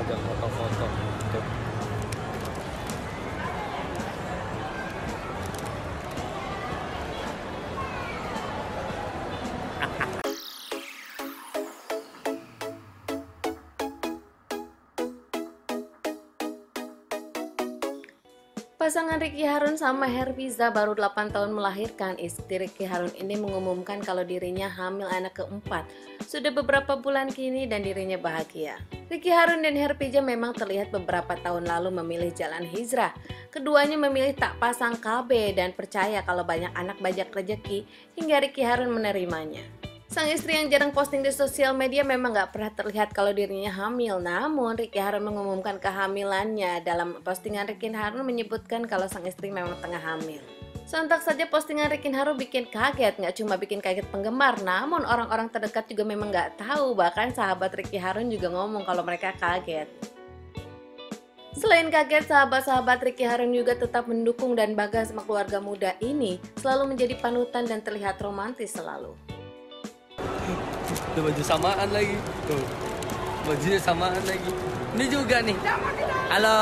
ajang foto-foto gitu. Pasangan Ricky Harun sama Herfiza baru 8 tahun melahirkan. Istri Ricky Harun ini mengumumkan kalau dirinya hamil anak keempat. Sudah beberapa bulan kini dan dirinya bahagia. Ricky Harun dan Herfiza memang terlihat beberapa tahun lalu memilih jalan hijrah. Keduanya memilih tak pasang KB dan percaya kalau banyak anak bajak rezeki hingga Ricky Harun menerimanya. Sang istri yang jarang posting di sosial media memang gak pernah terlihat kalau dirinya hamil. Namun Ricky Harun mengumumkan kehamilannya. Dalam postingan Ricky Harun menyebutkan kalau sang istri memang tengah hamil. Sontak saja postingan Ricky Harun bikin kaget. Gak cuma bikin kaget penggemar, namun orang-orang terdekat juga memang gak tahu. Bahkan sahabat Ricky Harun juga ngomong kalau mereka kaget. Selain kaget, sahabat-sahabat Ricky Harun juga tetap mendukung dan bangga sama keluarga muda ini. Selalu menjadi panutan dan terlihat romantis selalu. Tuh baju samaan lagi. Tuh. Bajunya samaan lagi. Ini juga nih. Halo.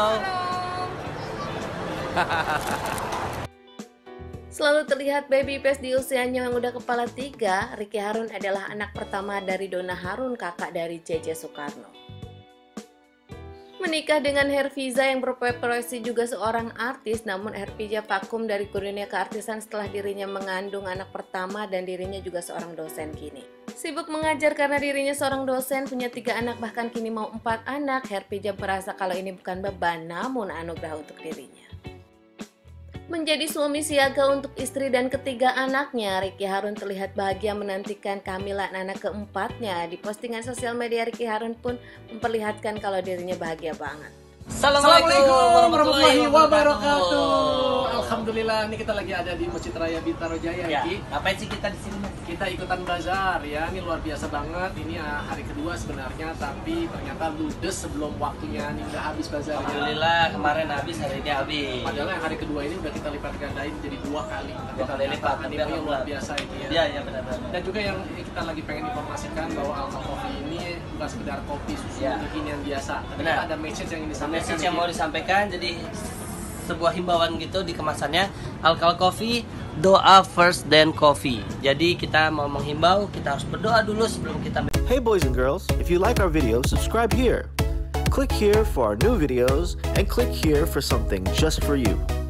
Selalu terlihat baby face di usianya yang udah kepala 3. Ricky Harun adalah anak pertama dari Donna Harun, kakak dari JJ Soekarno. Menikah dengan Herfiza yang berprofesi juga seorang artis, namun Herfiza vakum dari dunia keartisan setelah dirinya mengandung anak pertama dan dirinya juga seorang dosen kini. Sibuk mengajar karena dirinya seorang dosen, punya 3 anak bahkan kini mau 4 anak, Herfiza merasa kalau ini bukan beban namun anugerah untuk dirinya. Menjadi suami siaga untuk istri dan ketiga anaknya, Ricky Harun terlihat bahagia menantikan kehamilan anak keempatnya. Di postingan sosial media Ricky Harun pun memperlihatkan kalau dirinya bahagia banget. Assalamualaikum warahmatullahi wabarakatuh. Alhamdulillah, ini kita lagi ada di Masjid Raya Bintaro Jaya. Ya, Ki. ngapain sih kita di sini? Kita ikutan bazar ya, ini luar biasa banget. Ini hari kedua sebenarnya, tapi ternyata ludes sebelum waktunya. Ini udah habis bazarnya. Alhamdulillah, kemarin habis, hari ini habis. Padahal yang hari kedua ini udah kita lipat gandain jadi 2 kali. Tapi 2 kali lipat, ini hampir luar 6 biasa ini ya. Iya, benar-benar. Dan juga yang kita lagi pengen informasikan bahwa Alka Coffee ini bukan sekedar kopi susu Ya. bikin yang biasa. Tapi Benar. ada message yang ingin disampaikan. Message yang mau disampaikan, jadi sebuah himbauan gitu di kemasannya. Alkal Coffee, doa first then coffee. Jadi kita mau menghimbau, kita harus berdoa dulu sebelum kita. Hey boys and girls, if you like our video, subscribe here. Click here for our new videos and click here for something just for you.